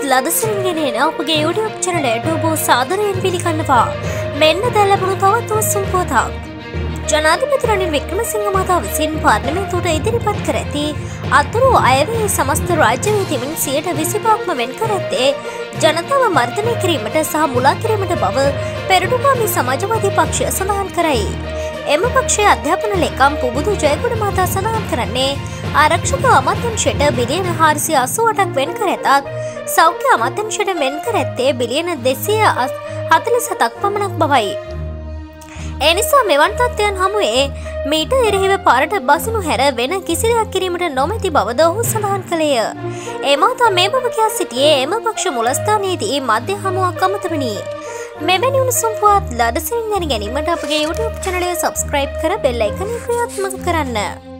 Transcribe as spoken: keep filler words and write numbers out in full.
පුවත් ලදසිරින් ගෙනෙන අපගේ YouTube channelයට ඔබ සාදරයෙන් පිළිගන්නවා. මෙන්න දැන් ලැබුණු තවත් උණුසුම් පුවතක්. ජනාධිපති රනිල් වික්‍රමසිංහ මහතා විසින් පාර්ලිමේන්තුවට ඉදිරිපත් කර ඇති අතුරු අයවැය සමස්ත රාජ්‍ය නීතියෙන් සියයට විසිපහක්ම වෙන් කර ඇත්තේ ජනතාව මර්ධනය කිරීමට සහ මුලා කිරීමට බව පෙරටුගාමී සමාජවාදී පක්ෂය සඳහන් කරයි. එම පක්ෂයේ අධ්‍යාපන ලේකම් පුබුදු ජයගුණ මහතා සඳහන් කරන්නේ ආරක්ෂක අමාත්‍යාංශයට බිලියන හාරසිය අසූ අටක් වෙන් කර ඇතත් සෞඛ්‍ය අමාත්‍යාංශයට වෙන් කර ඇත්තේ බිලියන දෙසිය හතළිස් හතක් පමණක් බවයි. ඒ නිසා මෙවන් තත්ත්වයන් හමුවේ මීට එරෙහිව පාරට බසිනු හැර වෙන කිසි දෙයක් කිරීමට නොමැති බවද ඔහු සඳහන් කළේය. ඒ මහතා මේ බව කියා සිටියේ එම පක්ෂ මුලස්ථානයේදී මධ්‍ය හමුවක් අමතමිනි. මෙවැනි උණුසුම් පුවත් ලදසිරින් දැන ගැනීමට අපගේ YouTube channel එක subscribe කර bell icon එක ක්‍රියාත්මක කරන්න.